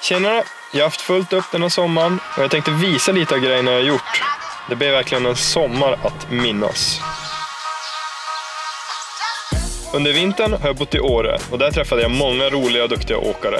Tjenare, jag har haft fullt upp den här sommaren och jag tänkte visa lite av grejerna jag har gjort. Det blev verkligen en sommar att minnas. Under vintern har jag bott i Åre och där träffade jag många roliga och duktiga åkare.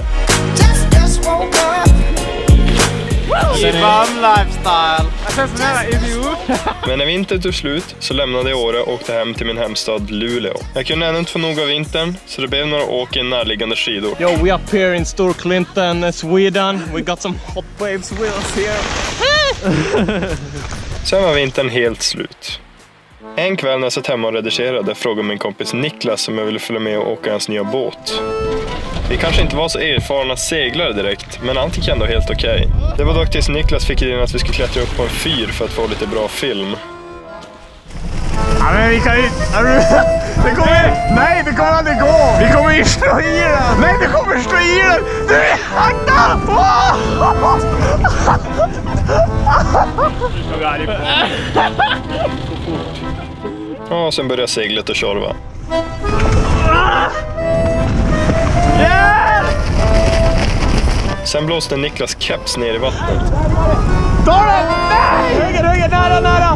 Men när vintern tog slut så lämnade jag Åre och åkte hem till min hemstad Luleå. Jag kunde ännu inte få nog av vintern så det blev några åk i närliggande skidor. Yo, we up here in Stor Clinton, Sweden. We got some hot waves with us here. Sen var vintern helt slut. En kväll när jag satt hemma och redigerade frågade min kompis Niklas om jag ville följa med och åka hans nya båt. Vi kanske inte var så erfarna seglare direkt, men allt gick ändå helt okej. Det var dock tills Niklas fick idén att vi skulle klättra upp på en fyr för att få lite bra film. Ja, men vi kan ju... Det kommer... Nej, det kommer aldrig gå! Vi kommer ju slå i den! Nej, det kommer slå i den! Du är hackad! Och sen började seglet och tjorva. Sen blåste Niklas keps ner i vattnet. Ta den! Nej! Höger, nära!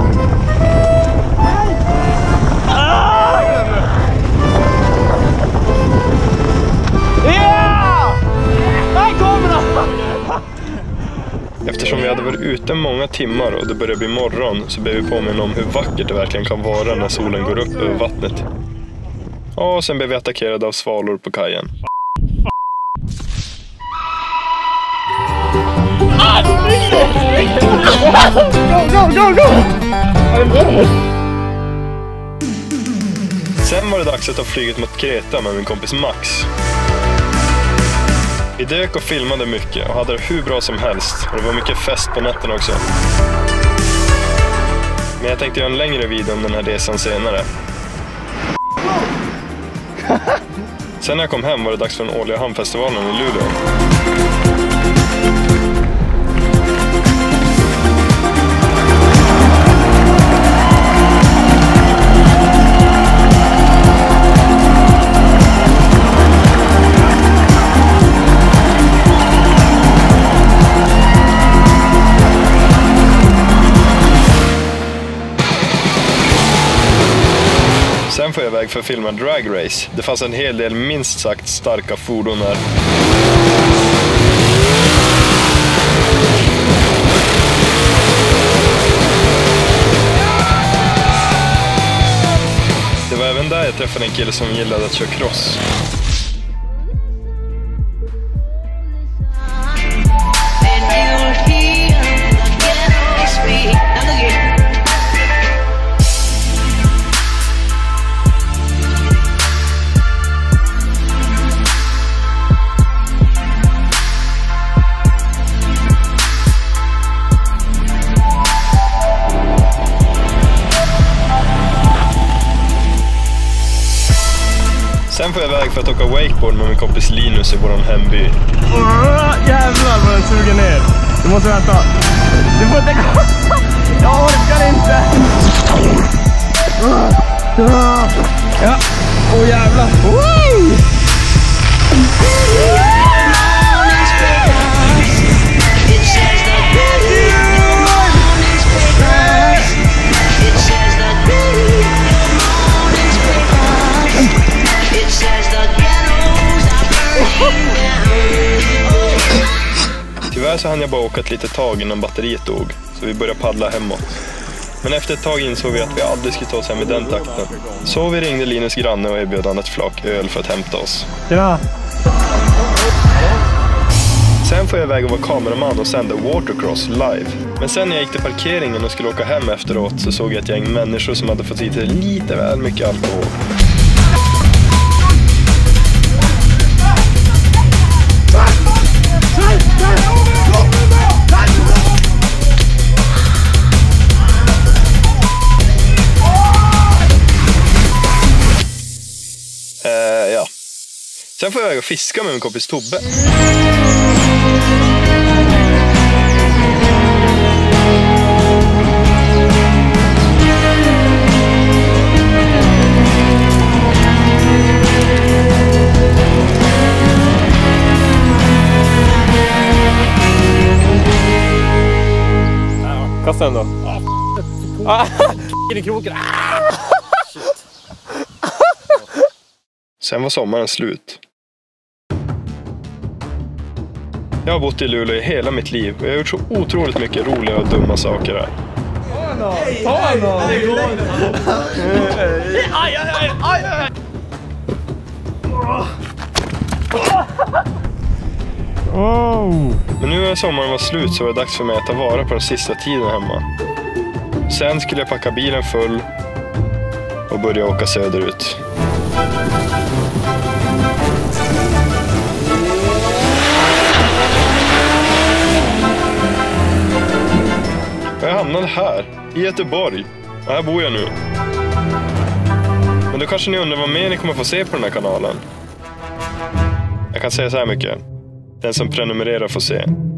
Ja! Där kommer den! Eftersom vi hade varit ute många timmar och det började bli morgon så blev vi påminna om hur vackert det verkligen kan vara när solen går upp över vattnet. Och sen blev vi attackerade av svalor på kajen. Go! Sen var det dags att ta flyget mot Kreta med min kompis Max. Vi dök och filmade mycket och hade det hur bra som helst och det var mycket fest på natten också. Men jag tänkte göra en längre video om den här resan senare. Sen när jag kom hem var det dags för den årliga hamnfestivalen i Luleå. Sen får jag iväg för att filma Drag Race. Det fanns en hel del minst sagt starka fordon här. Det var även där jag träffade en kille som gillade att köra cross. Sen får jag iväg för att åka wakeboard med min kompis Linus i våran hemby. Jävlar vad den suger ner. Du måste vänta. Du får inte gå. Jag orkar inte. Ja. Åh jävlar. Tyvärr så hann jag bara åka ett litet tag innan batteriet dog, så vi började paddla hemåt. Men efter ett tag insåg vi att vi aldrig skulle ta oss hem i den takten. Så vi ringde Linus granne och erbjöd han ett flak öl för att hämta oss. Ja. Sen får jag iväg och vara kameraman och sända watercross live. Men sen när jag gick till parkeringen och skulle åka hem efteråt så såg jag ett gäng människor som hade fått i sig lite väl mycket alkohol. Ja. Sen får jag iväg och fiska med min kompis Tobbe. Kasta den då. I kroken. Sen var sommaren slut. Jag har bott i Luleå i hela mitt liv och jag har gjort så otroligt mycket roliga och dumma saker här. Men nu när sommaren var slut så var det dags för mig att ta vara på den sista tiden hemma. Sen skulle jag packa bilen full och börja åka söderut. Jag hamnade här, i Göteborg. Och här bor jag nu. Men då kanske ni undrar vad mer ni kommer få se på den här kanalen. Jag kan säga så här mycket. Den som prenumererar får se.